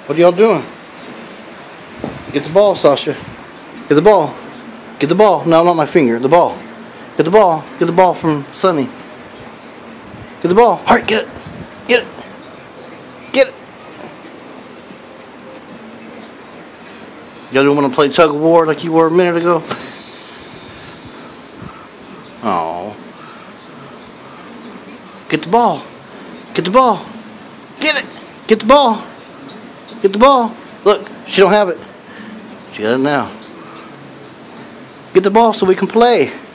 What are y'all doing? Get the ball, Shasha. Get the ball. Get the ball. No, not my finger. The ball. Get the ball. Get the ball from Sonny. Get the ball. Alright, get it. Get it. Get it. Y'all don't want to play tug of war like you were a minute ago? Oh. Get the ball. Get the ball. Get it. Get the ball. Get the ball. Look, she don't have it. She got it now. Get the ball so we can play.